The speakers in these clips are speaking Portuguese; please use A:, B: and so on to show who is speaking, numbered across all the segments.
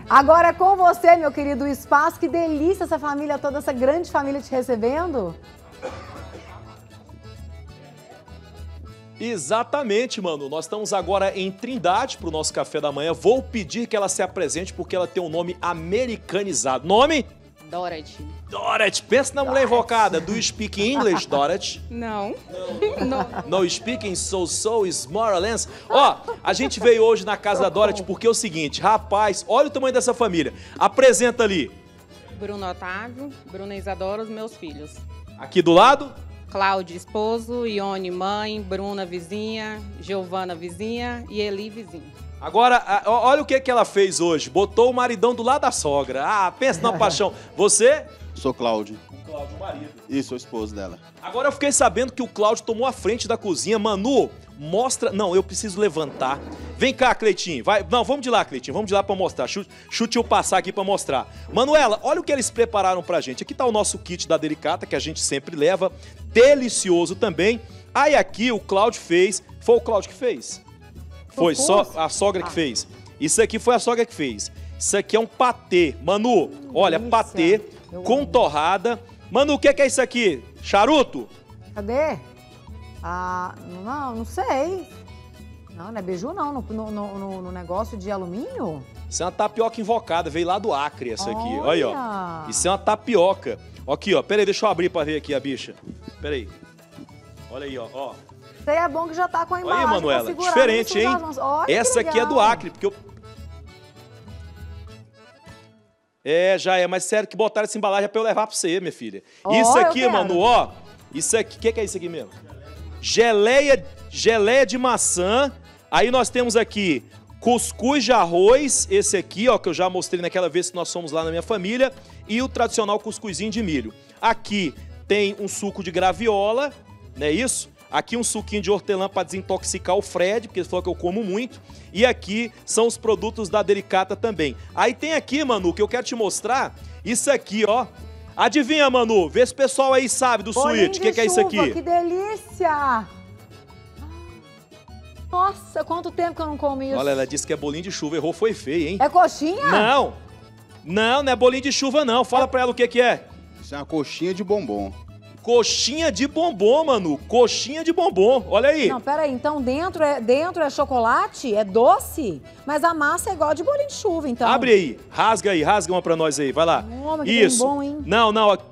A: Agora é com você, meu querido Espaço. Que delícia essa família toda, essa grande família te recebendo.
B: Exatamente, Manu. Nós estamos agora em Trindade para o nosso café da manhã. Vou pedir que ela se apresente porque ela tem um nome americanizado. Nome?
C: Dorothy.
B: Dorothy. Pensa na mulher invocada. Do you speak English, Dorothy?
C: Não.
B: No speaking so is more or less. Ó, a gente veio hoje na casa da Dorothy porque é o seguinte, rapaz, olha o tamanho dessa família. Apresenta ali.
C: Bruno Otávio, Bruna Isadora, os meus filhos.
B: Aqui do lado?
C: Cláudio, esposo, Ione, mãe, Bruna, vizinha, Giovana, vizinha e Eli, vizinho.
B: Agora, olha o que ela fez hoje. Botou o maridão do lado da sogra. Ah, pensa na paixão. Você?
D: Sou Cláudio.
B: O Cláudio, o marido.
D: Isso, sou esposo dela.
B: Agora eu fiquei sabendo que o Cláudio tomou a frente da cozinha. Manu, mostra... Não, eu preciso levantar. Vem cá, Cleitinho. Vai... Não, vamos de lá, Cleitinho. Vamos de lá pra mostrar. Chute eu passar aqui pra mostrar. Manuela, olha o que eles prepararam pra gente. Aqui tá o nosso kit da Delicata, que a gente sempre leva. Delicioso também. Aí aqui o Cláudio fez... Foi o Cláudio que fez? Foi só a sogra que fez. Isso aqui foi a sogra que fez. Isso aqui é um patê. Manu, olha, patê com torrada. Manu, o que é isso aqui? Charuto?
A: Cadê? Ah, não sei. Não é beiju não, no negócio de alumínio?
B: Isso é uma tapioca invocada, veio lá do Acre essa aqui. Olha aí, ó. Isso é uma tapioca. Aqui, ó. Pera aí, deixa eu abrir pra ver aqui a bicha. Pera aí. Olha aí, ó.
A: Isso aí é bom que já tá com a embalagem.
B: Olha aí, Manuela. Diferente, hein? Essa aqui é do Acre, porque eu... É, já é, mas sério que botaram essa embalagem é pra eu levar pra você, minha filha. Isso aqui, Manu, ó. Isso aqui, o que é isso aqui mesmo? Geleia de maçã. Aí nós temos aqui cuscuz de arroz, esse aqui, ó, que eu já mostrei naquela vez que nós fomos lá na minha família. E o tradicional cuscuzinho de milho. Aqui tem um suco de graviola, não é isso? Aqui um suquinho de hortelã para desintoxicar o Fred, porque ele falou que eu como muito. E aqui são os produtos da Delicata também. Aí tem aqui, Manu, que eu quero te mostrar. Isso aqui, ó. Adivinha, Manu? Vê se o pessoal aí sabe do suíte. O que é isso aqui?
A: Que delícia! Nossa, quanto tempo que eu não como isso.
B: Olha, ela disse que é bolinho de chuva. Errou, foi feio, hein?
A: É coxinha?
B: Não. Não é bolinho de chuva, não. Fala pra ela o que é.
D: Isso é uma coxinha de bombom.
B: Coxinha de bombom, Manu. Coxinha de bombom. Olha aí.
A: Não, peraí. Então dentro é chocolate? É doce? Mas a massa é igual de bolinho de chuva, então.
B: Abre aí. Rasga uma pra nós aí. Vai lá.
A: Mas
B: isso.
A: Bom, hein?
B: Não.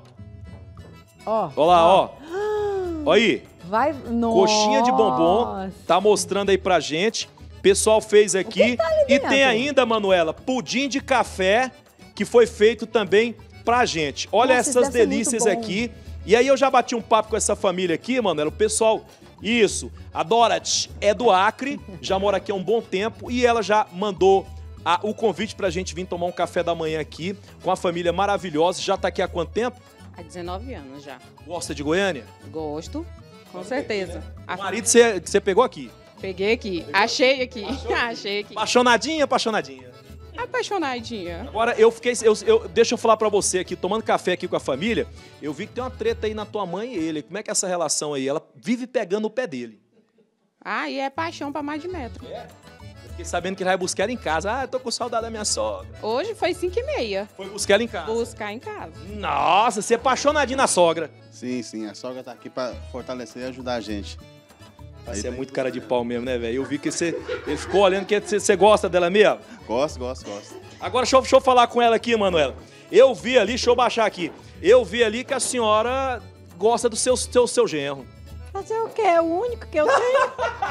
A: Ó.
B: Olha lá, ó. Olha aí.
A: Vai. Nossa.
B: Coxinha de bombom. Tá mostrando aí pra gente. O pessoal fez aqui.
A: Tá ali dentro?
B: E tem ainda, Manuela, pudim de café que foi feito também pra gente. Olha essas delícias aqui. E aí eu já bati um papo com essa família aqui, Manuela, o pessoal, isso, a Dorothy é do Acre, já mora aqui há um bom tempo e ela já mandou o convite pra gente vir tomar um café da manhã aqui com a família maravilhosa. Já tá aqui há quanto tempo?
C: Há 19 anos já.
B: Gosta de Goiânia?
C: Gosto, com certeza.
B: Né? O marido você pegou aqui?
C: Peguei aqui, achei aqui, achei aqui.
B: Apaixonadinha?
C: Apaixonadinha.
B: Agora, deixa eu falar pra você aqui, tomando café aqui com a família, eu vi que tem uma treta aí na tua mãe e ele. Como é que é essa relação aí? Ela vive pegando o pé dele.
C: Ah, e é paixão pra mais de metro.
B: É? Eu fiquei sabendo que ele vai buscar ela em casa. Ah, eu tô com saudade da minha sogra.
C: Hoje foi 5h30.
B: Foi buscar ela em casa?
C: Buscar em casa.
B: Nossa, você é apaixonadinho na sogra.
D: Sim, a sogra tá aqui pra fortalecer e ajudar a gente.
B: Você é muito cara de pau mesmo, né, velho? Eu vi que ele ficou olhando que você gosta dela mesmo.
D: Gosto.
B: Agora, deixa eu falar com ela aqui, Manuela. Eu vi ali, deixa eu baixar aqui. Eu vi ali que a senhora gosta do seu genro.
E: Fazer o quê? É o único que eu tenho.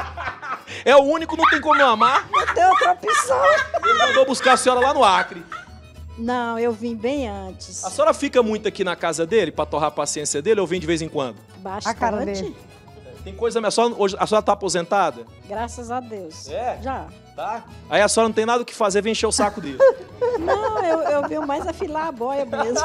B: É o único, não tem como eu amar.
E: Não tem outra opção.
B: Ele mandou buscar a senhora lá no Acre.
E: Não, eu vim bem antes.
B: A senhora fica muito aqui na casa dele pra torrar a paciência dele ou vem de vez em quando?
E: Bastante.
A: A cara dele.
B: Tem coisa minha. Hoje a senhora tá aposentada?
E: Graças a Deus.
B: É?
E: Já.
B: Tá? Aí a senhora não tem nada o que fazer, vem encher o saco dele.
E: Não, eu venho mais afilar a boia mesmo.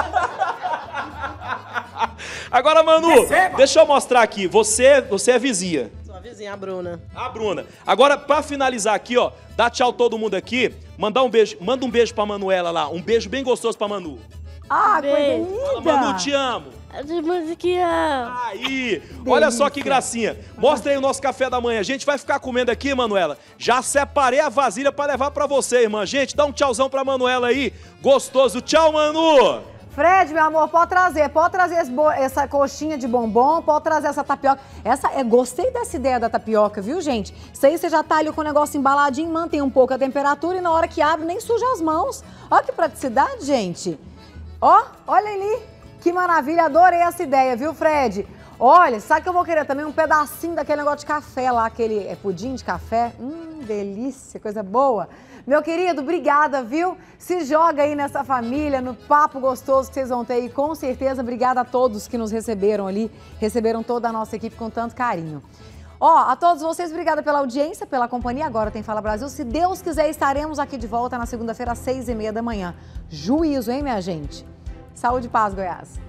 B: Agora, Manu, deixa eu mostrar aqui. Você é vizinha.
F: Sou a vizinha, a Bruna.
B: A Bruna. Agora, pra finalizar aqui, ó, dá tchau todo mundo aqui. Manda um beijo pra Manuela lá. Um beijo bem gostoso pra Manu.
A: Ah, coisa
E: Beijo.
A: linda.
B: Fala, Manu, te amo.
F: De musiquinha.
B: Aí, olha só que gracinha. Mostra aí o nosso café da manhã. A gente vai ficar comendo aqui, Manuela. Já separei a vasilha pra levar pra você, irmã. Gente, dá um tchauzão pra Manuela aí. Gostoso. Tchau, Manu.
A: Fred, meu amor, pode trazer essa coxinha de bombom, pode trazer essa tapioca. Gostei dessa ideia da tapioca, viu, gente? Isso aí você já tá ali com o negócio embaladinho, mantém um pouco a temperatura e na hora que abre nem suja as mãos. Ó que praticidade, gente. Ó, olha ali, que maravilha, adorei essa ideia, viu, Fred? Olha, sabe que eu vou querer também um pedacinho daquele negócio de café lá, aquele pudim de café. Delícia, coisa boa. Meu querido, obrigada, viu? Se joga aí nessa família, no papo gostoso que vocês vão ter aí, com certeza. Obrigada a todos que nos receberam ali, receberam toda a nossa equipe com tanto carinho. Ó, a todos vocês, obrigada pela audiência, pela companhia. Agora tem Fala Brasil. Se Deus quiser, estaremos aqui de volta na segunda-feira, às 6h30 da manhã. Juízo, hein, minha gente? Saúde e paz, Goiás.